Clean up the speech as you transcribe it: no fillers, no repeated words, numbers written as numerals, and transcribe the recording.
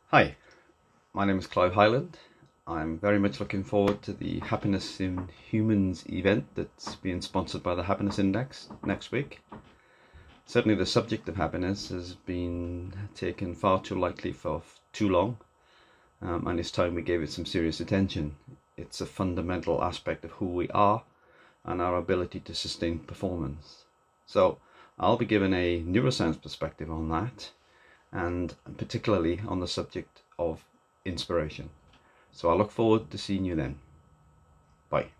Hi, my name is Clive Hyland. I'm very much looking forward to the Happiness in Humans event that's being sponsored by the Happiness Index next week. Certainly the subject of happiness has been taken far too lightly for too long, and it's time we gave it some serious attention. It's a fundamental aspect of who we are and our ability to sustain performance. So I'll be giving a neuroscience perspective on that, and particularly on the subject of inspiration. So I look forward to seeing you then. Bye.